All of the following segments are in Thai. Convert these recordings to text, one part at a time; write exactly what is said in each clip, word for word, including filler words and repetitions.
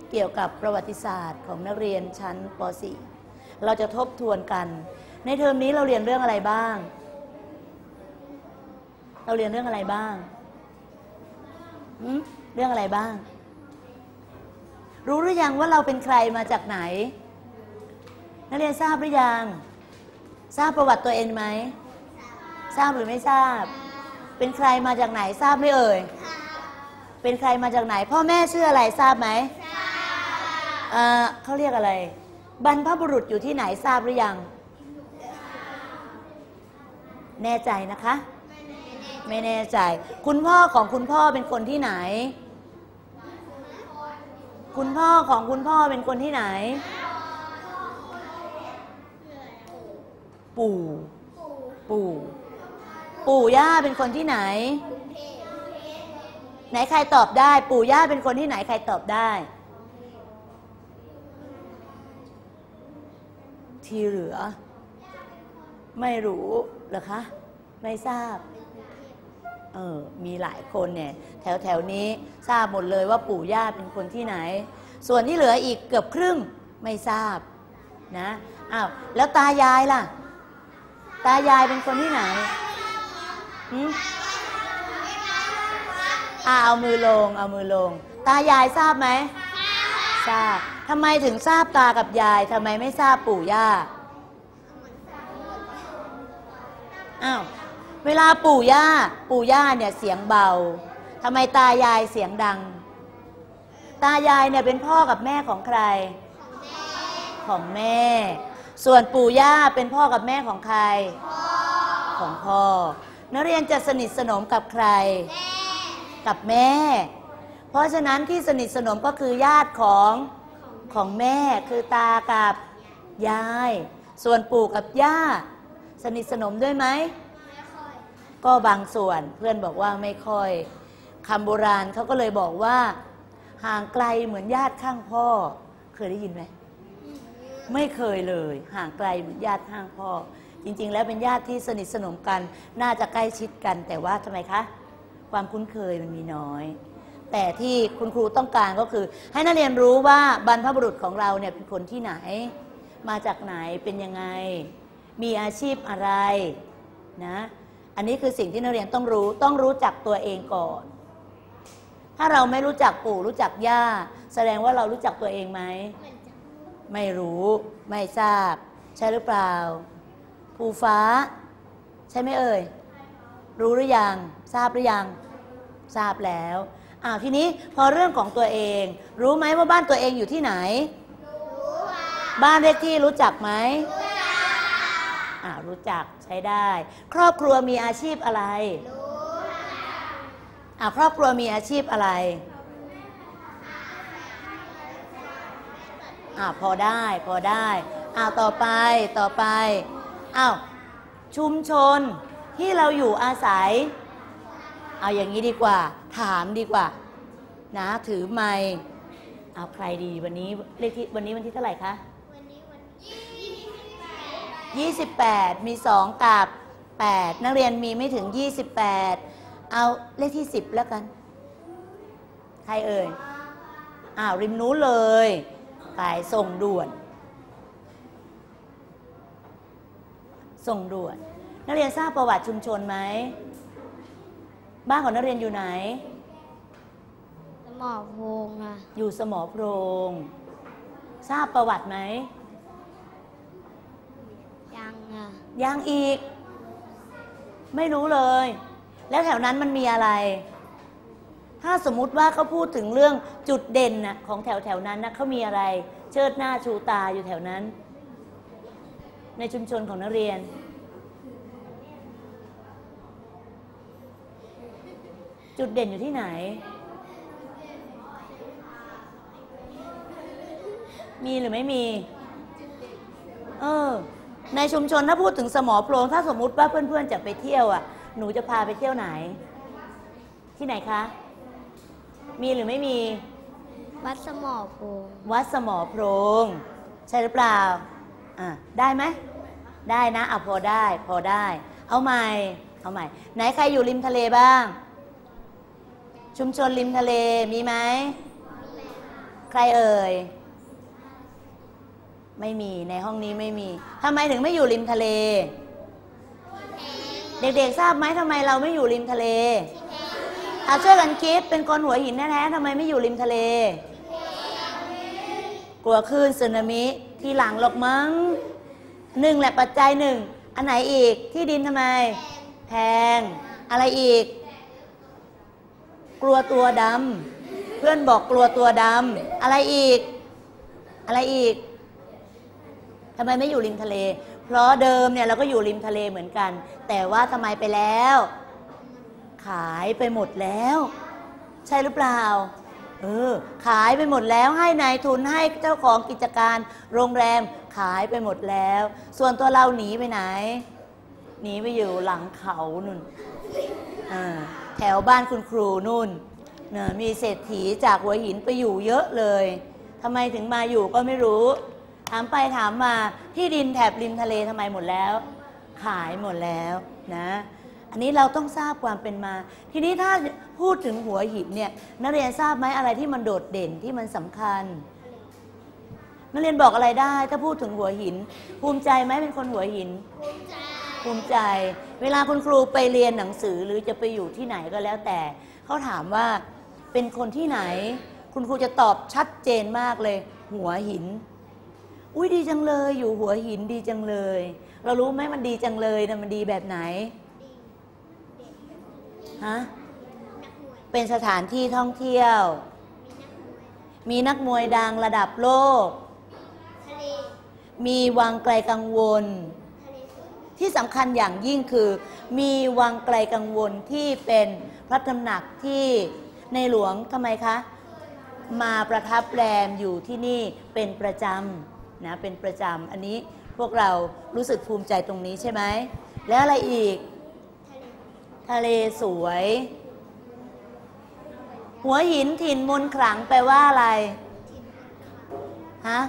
เกี่ยวกับประวัติศาสตร์ของนักเรียนชั้นป .สี่ เราจะทบทวนกันในเทอมนี้เราเรียนเรื่องอะไรบ้างเราเรียนเรื่องอะไรบ้างเรื่องอะไรบ้างรู้หรือยังว่าเราเป็นใครมาจากไหนนักเรียนทราบหรือยังทราบประวัติตัวเองไหมทราบหรือไม่ทราบเป็นใครมาจากไหนทราบไหมเอ่ยเป็นใครมาจากไหนพ่อแม่ชื่ออะไรทราบไหมเอ่อเขาเรียกอะไรบรรพบุรุษอยู่ที่ไหนทราบหรือยังแน่ใจนะคะไม่แน่ใจคุณพ่อของคุณพ่อเป็นคนที่ไหนคุณพ่อของคุณพ่อเป็นคนที่ไหนปู่ปู่ปู่ย่าเป็นคนที่ไหนไหนใครตอบได้ปู่ย่าเป็นคนที่ไหนใครตอบได้ที่เหลือไม่รู้เหรอคะไม่ทราบเออมีหลายคนเนี่ยแถวแถวนี้ทราบหมดเลยว่าปู่ย่าเป็นคนที่ไหนส่วนที่เหลืออีกเกือบครึ่งไม่ทราบนะอ้าวแล้วตายายล่ะตายายเป็นคนที่ไหนหืมอ่าเอามือลงเอามือลงตายายทราบไหมทราบทำไมถึงทราบตากับยายทำไมไม่ทราบปู่ย่าอ้าวเวลาปู่ย่าปู่ย่าเนี่ยเสียงเบาทำไมตายายเสียงดังตายายเนี่ยเป็นพ่อกับแม่ของใครของแม่ส่วนปู่ย่าเป็นพ่อกับแม่ของใครของพ่อนักเรียนจะสนิทสนมกับใครกับแม่เพราะฉะนั้นที่สนิทสนมก็คือญาติของของแม่คือตากับยายส่วนปู่กับย่าสนิทสนมด้วยไหมก็บางส่วนเพื่อนบอกว่าไม่ค่อยคำโบราณเขาก็เลยบอกว่าห่างไกลเหมือนญาติข้างพ่อเคยได้ยินไหมไม่เคยเลยห่างไกลเหมือนญาติข้างพ่อจริงๆแล้วเป็นญาติที่สนิทสนมกันน่าจะใกล้ชิดกันแต่ว่าทำไมคะความคุ้นเคยมันมีน้อยแต่ที่คุณครูต้องการก็คือให้นักเรียนรู้ว่าบรรพบุรุษของเราเนี่ยเป็นคนที่ไหนมาจากไหนเป็นยังไงมีอาชีพอะไรนะอันนี้คือสิ่งที่นักเรียนต้องรู้ต้องรู้จักตัวเองก่อนถ้าเราไม่รู้จักปู่รู้จักย่าแสดงว่าเรารู้จักตัวเองไหมไม่รู้ไม่ทราบใช่หรือเปล่าภูฟ้าใช่ไหมเอ่ยรู้หรือยังทราบหรือยังทราบแล้วอ้าวทีนี้พอเรื่องของตัวเองรู้ไหมว่าบ้านตัวเองอยู่ที่ไหนรู้ค่ะบ้านเลขที่รู้จักไหมรู้จักอ่ารู้จักใช้ได้ครอบครัวมีอาชีพอะไรรู้ค่ะอ่าครอบครัวมีอาชีพอะไรอ่าพอได้พอได้อ้าวต่อไปต่อไปอ้าวชุมชนที่เราอยู่อาศัยเอาอย่างนี้ดีกว่าถามดีกว่านะถือไมค์เอาใครดีวันนี้เลขที่วันนี้วันที่เท่าไหร่คะวันนี้วันที่ยี่สิบแปดมีสองกับแปดนักเรียนมีไม่ถึงยี่สิบแปดเอาเลขที่สิบแล้วกันใครเอ่ยอ้าวริมนู้นเลยไปส่งด่วนส่งด่วนนักเรียนทราบประวัติชุมชนไหมบ้านของนักเรียนอยู่ไหนสมอโพรงค่ะอยู่สมอโพรงทราบประวัติไหมยังอ่ะยังอีกไม่รู้เลยแล้วแถวนั้นมันมีอะไรถ้าสมมุติว่าเขาพูดถึงเรื่องจุดเด่นน่ะของแถวแถวนั้นนะเขามีอะไรเชิดหน้าชูตาอยู่แถวนั้นในชุมชนของนักเรียนจุดเด่นอยู่ที่ไหนมีหรือไม่มีเออในชุมชนถ้าพูดถึงสมอโพรงถ้าสมมุติว่าเพื่อนๆจะไปเที่ยวอ่ะหนูจะพาไปเที่ยวไหนที่ไหนคะมีหรือไม่มีวัดสมอโพรงวัดสมอโพรงใช่หรือเปล่าอ่ะได้ไหมได้นะเอาพอได้พอได้เอาใหม่เอาใหม่ไหนใครอยู่ริมทะเลบ้างชุมชนริมทะเลมีไหมใครเอ่ยไม่มีในห้องนี้ไม่มีทำไมถึงไม่อยู่ริมทะเล เด็กๆทราบไหมทำไมเราไม่อยู่ริมทะเลอาช่วยกันคิดเป็นคนหัวหินแท้ๆทำไมไม่อยู่ริมทะเลกลัวคลื่นสึนามิที่หลังหรอกมั้งหนึ่งแหละปัจจัยหนึ่งอันไหนอีกที่ดินทำไมแพงอะไรอีกกลัวตัวดำเพื่อนบอกกลัวตัวดำอะไรอีกอะไรอีกทำไมไม่อยู่ริมทะเลเพราะเดิมเนี่ยเราก็อยู่ริมทะเลเหมือนกันแต่ว่าทำไมไปแล้วขายไปหมดแล้วใช่หรือเปล่าเออขายไปหมดแล้วให้นายทุนให้เจ้าของกิจการโรงแรมขายไปหมดแล้วส่วนตัวเราหนีไปไหนหนีไปอยู่หลังเขานู่นแถวบ้านคุณครูนู่นมีเศรษฐีจากหัวหินไปอยู่เยอะเลยทำไมถึงมาอยู่ก็ไม่รู้ถามไปถามมาที่ดินแถบริมทะเลทำไมหมดแล้วขายหมดแล้วนะอันนี้เราต้องทราบความเป็นมาทีนี้ถ้าพูดถึงหัวหินเนี่ยนักเรียนทราบไหมอะไรที่มันโดดเด่นที่มันสำคัญนักเรียนบอกอะไรได้ถ้าพูดถึงหัวหินภูมิใจไหมเป็นคนหัวหินภูมิใจภูมิใจเวลาคุณครูไปเรียนหนังสือหรือจะไปอยู่ที่ไหนก็แล้วแต่เขาถามว่าเป็นคนที่ไหนคุณครูจะตอบชัดเจนมากเลยหัวหินอุ้ยดีจังเลยอยู่หัวหินดีจังเลยเรารู้ไหมมันดีจังเลยนะมันดีแบบไหนฮะเป็นสถานที่ท่องเที่ยวมีนักมวยดังระดับโลกมีวังไกลกังวลที่สำคัญอย่างยิ่งคือมีวังไกลกังวลที่เป็นพระตำหนักที่ในหลวงทำไมคะมาประทับแรมอยู่ที่นี่เป็นประจำนะเป็นประจำอันนี้พวกเรารู้สึกภูมิใจตรงนี้ใช่ไหมแล้วอะไรอีกทะเลสวยหัวหินถิ่นมนต์ขลังแปลว่าอะไรฮะ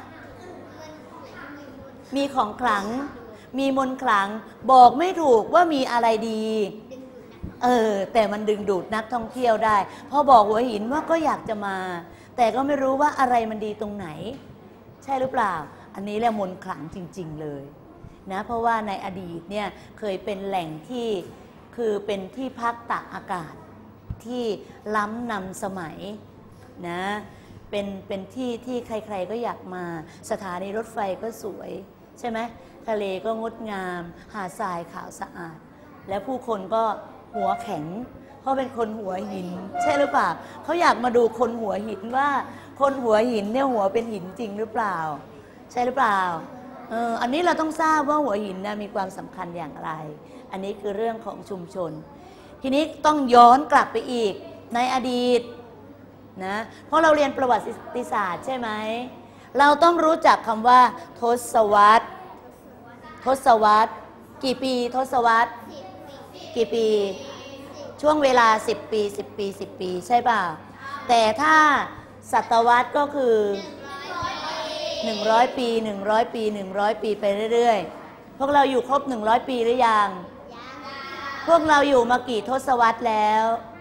มีของขลังมีมนต์ขลังบอกไม่ถูกว่ามีอะไรดีเออแต่มันดึงดูดนักท่องเที่ยวได้พอบอกหัวหินว่าก็อยากจะมาแต่ก็ไม่รู้ว่าอะไรมันดีตรงไหนใช่หรือเปล่าอันนี้แหละมนต์ขลังจริงๆเลยนะเพราะว่าในอดีตเนี่ยเคยเป็นแหล่งที่คือเป็นที่พักตากอากาศที่ล้ำนำสมัยนะเป็นเป็นที่ที่ใครๆก็อยากมาสถานีรถไฟก็สวยใช่ไหมทะเลก็งดงามหาดทรายขาวสะอาดและผู้คนก็หัวแข็งเพราะเป็นคนหัวหินใช่หรือเปล่าเขาอยากมาดูคนหัวหินว่าคนหัวหินเนี่ยหัวเป็นหินจริงหรือเปล่าใช่หรือเปล่าเอออันนี้เราต้องทราบว่าหัวหินนะมีความสำคัญอย่างไรอันนี้คือเรื่องของชุมชนทีนี้ต้องย้อนกลับไปอีกในอดีตนะเพราะเราเรียนประวัติศาสตร์ใช่ไหมเราต้องรู้จักคำว่าทศวรรษทศวรรษกี่ปีทศวรรษกี่ปีช่วงเวลาสิบปีสิบปีสิบปีใช่ป่ะแต่ถ้าศตวรรษก็คือหนึ่งร้อยปีหนึ่งร้อยปีหนึ่งร้อยปีไปเรื่อยๆพวกเราอยู่ครบหนึ่งร้อยปีหรือยังพวกเราอยู่มากี่ทศวรรษแล้ว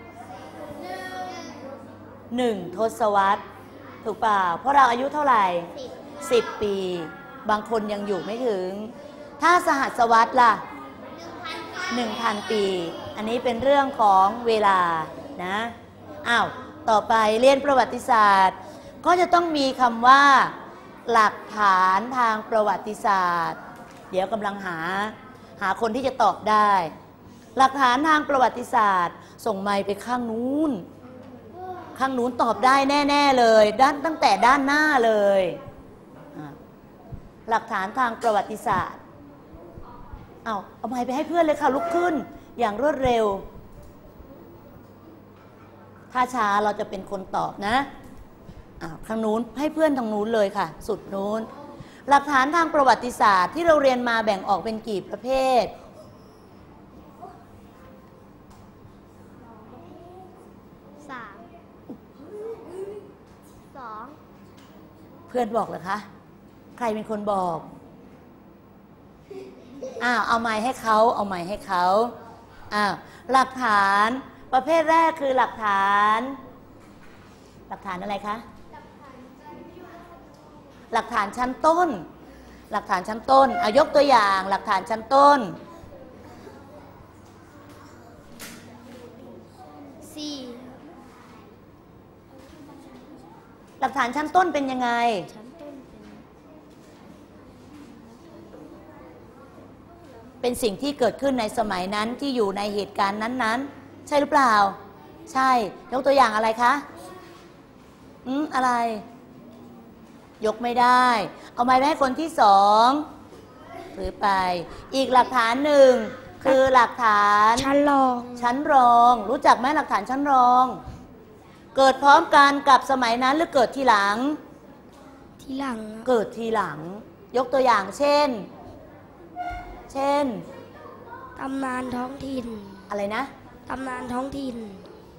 หนึ่งทศวรรษถูกเปล่าเพราะเราอายุเท่าไหร่สิบปีบางคนยังอยู่ไม่ถึงถ้าสหัสวรรษล่ะหนึ่งพันปีอันนี้เป็นเรื่องของเวลานะอ้าวต่อไปเรียนประวัติศาสตร์ก็จะต้องมีคำว่าหลักฐานทางประวัติศาสตร์เดี๋ยวกำลังหาหาคนที่จะตอบได้หลักฐานทางประวัติศาสตร์ส่งไมค์ไปข้างนู้นข้างนู้นตอบได้แน่ๆเลยด้านตั้งแต่ด้านหน้าเลยหลักฐานทางประวัติศาสตร์เอาเอาไมค์ไปให้เพื่อนเลยค่ะลุกขึ้นอย่างรวดเร็วถ้าช้าเราจะเป็นคนตอบนะอ้าวทางนู้นให้เพื่อนทางนู้นเลยค่ะสุดนู้นหลักฐานทางประวัติศาสตร์ที่เราเรียนมาแบ่งออกเป็นกี่ประเภทสามสองเพื่อนบอกเหรอคะใครเป็นคนบอกอ้าวเอาไม้ให้เขาเอาไม้ให้เขาอ้าวหลักฐานประเภทแรกคือหลักฐานหลักฐานอะไรคะหลักฐานชั้นต้น หลักฐานชั้นต้นเอายกตัวอย่างหลักฐานชั้นต้นสี่หลักฐานชั้นต้นเป็นยังไงชั้นต้นเป็นเป็นสิ่งที่เกิดขึ้นในสมัยนั้นที่อยู่ในเหตุการณ์นั้นๆใช่หรือเปล่าใช่ยกตัวอย่างอะไรคะอืมอะไรยกไม่ได้เอาไม้ไปให้คนที่สองถือไปอีกหลักฐานหนึ่งคือหลักฐานชั้นรองชั้นรองรู้จักไหมหลักฐานชั้นรองเกิดพร้อมกันกับสมัยนั้นหรือเกิดทีหลังที่หลังเกิดทีหลังยกตัวอย่างเช่นเช่นตำนานท้องถิ่นอะไรนะตำนานท้องถิ่น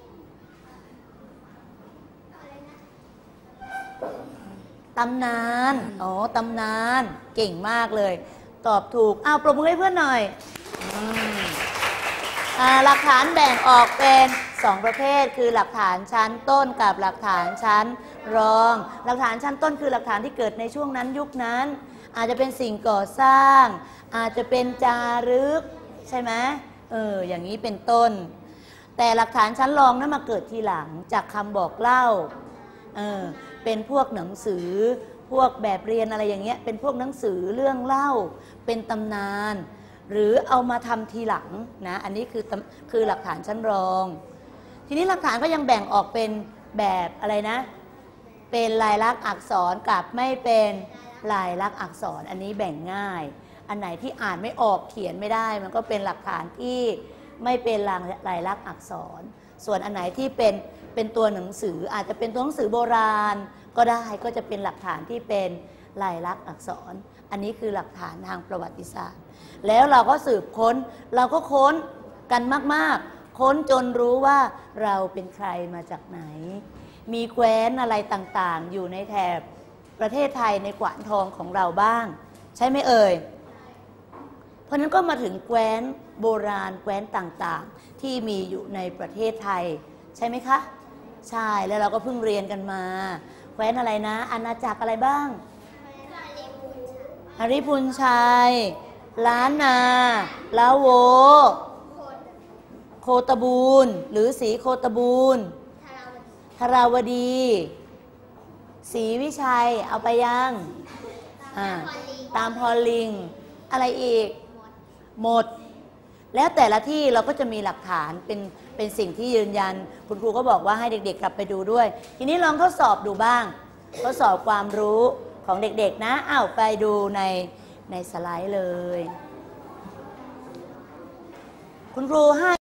ตำนานอ๋อตำนานเก่งมากเลยตอบถูกอ้าวปรบมือให้เพื่อนหน่อยอืมอ่าหลักฐานแบ่งออกเป็นสองประเภทคือหลักฐานชั้นต้นกับหลักฐานชั้นรองหลักฐานชั้นต้นคือหลักฐานที่เกิดในช่วงนั้นยุคนั้นอาจจะเป็นสิ่งก่อสร้างอาจจะเป็นจารึกใช่ไหมเอออย่างนี้เป็นต้นแต่หลักฐานชั้นรองนั้นมาเกิดทีหลังจากคำบอกเล่าเออเป็นพวกหนังสือพวกแบบเรียนอะไรอย่างเงี้ยเป็นพวกหนังสือเรื่องเล่าเป็นตำนานหรือเอามาทำทีหลังนะอันนี้คือคือหลักฐานชั้นรองทีนี้หลักฐานก็ยังแบ่งออกเป็นแบบอะไรนะเป็นลายลักษณ์อักษรกับไม่เป็นลายลักษณ์อักษรอันนี้แบ่งง่ายอันไหนที่อ่านไม่ออกเขียนไม่ได้มันก็เป็นหลักฐานที่ไม่เป็นลายลักษณ์อักษรส่วนอันไหนที่เป็นเป็นตัวหนังสืออาจจะเป็นตัวหนังสือโบราณก็ได้ก็จะเป็นหลักฐานที่เป็นลายลักษณ์อักษรอันนี้คือหลักฐานทางประวัติศาสตร์แล้วเราก็สืบค้นเราก็ค้นกันมากๆค้นจนรู้ว่าเราเป็นใครมาจากไหนมีแคว้นอะไรต่างๆอยู่ในแถบประเทศไทยในกวานทองของเราบ้างใช่ไหมเอ่ยเพราะนั้นก็มาถึงแคว้นโบราณแคว้นต่างๆที่มีอยู่ในประเทศไทยใช่ไหมคะใช่แล้วเราก็เพิ่งเรียนกันมาแคว้นอะไรนะอาณาจักรอะไรบ้างอาริพุนชัยล้านนาลาโวโคตบูรณ์หรือศรีโคตบูรณ์ธาราวดีศรีวิชัยเอาไปยังตามพอลิงอะไรอีกหมดแล้วแต่ละที่เราก็จะมีหลักฐานเป็นเป็นสิ่งที่ยืนยันคุณครูก็บอกว่าให้เด็กๆกลับไปดูด้วยทีนี้ลองทดสอบดูบ้างทดสอบความรู้ของเด็กๆนะอ้าวไปดูในในสไลด์เลยคุณครูให้